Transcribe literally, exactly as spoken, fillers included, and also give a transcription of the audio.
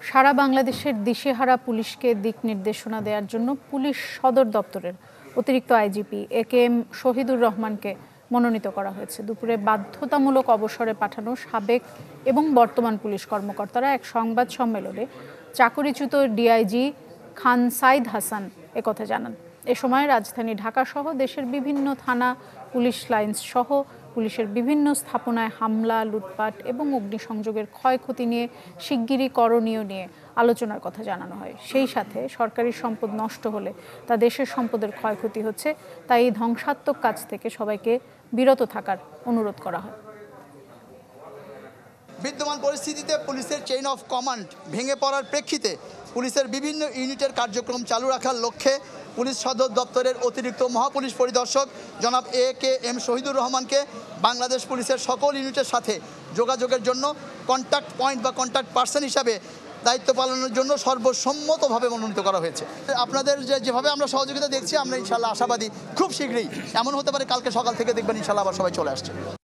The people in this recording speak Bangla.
সারা বাংলাদেশের দিশেহারা পুলিশকে দিক নির্দেশনা দেওয়ার জন্য পুলিশ সদর দপ্তরের অতিরিক্ত AIGP A K M Shahidur রহমানকে মনোনীত করা হয়েছে। দুপুরে বাধ্যতামূলক অবসরে পাঠানো সাবেক এবং বর্তমান পুলিশ কর্মকর্তারা এক সংবাদ সম্মেলনে চাকরিচ্যুত ডিআইজি খান সাইদ হাসান একথা জানান। এ সময় রাজধানী ঢাকাসহ দেশের বিভিন্ন থানা, পুলিশ লাইনস সহ পুলিশের বিভিন্ন স্থাপনায় হামলা, লুটপাট এবং অগ্নিসংযোগের ক্ষয়ক্ষতি নিয়ে শিগগিরই করণীয় নিয়ে আলোচনার কথা জানানো হয়। সেই সাথে সরকারি সম্পদ নষ্ট হলে তা দেশের সম্পদের ক্ষয়ক্ষতি হচ্ছে, তাই এই ধ্বংসাত্মক কাজ থেকে সবাইকে বিরত থাকার অনুরোধ করা হয়। বিদ্যমান পরিস্থিতিতে পুলিশের চেইন অফ কমান্ড ভেঙে পড়ার প্রেক্ষিতে পুলিশের বিভিন্ন ইউনিটের কার্যক্রম চালু রাখার লক্ষ্যে পুলিশ সদর দপ্তরের অতিরিক্ত মহাপুলিশ পরিদর্শক জনাব এ কে এম শহীদুর রহমানকে বাংলাদেশ পুলিশের সকল ইউনিটের সাথে যোগাযোগের জন্য কন্ট্যাক্ট পয়েন্ট বা কন্ট্যাক্ট পার্সন হিসাবে দায়িত্ব পালনের জন্য সর্বসম্মতভাবে মনোনীত করা হয়েছে। আপনাদের যে যেভাবে আমরা সহযোগিতা দেখছি, আমরা ইনশাল্লাহ আশাবাদী খুব শীঘ্রই এমন হতে পারে কালকে সকাল থেকে দেখবেন ইনশাল্লাহ আবার সবাই চলে আসছে।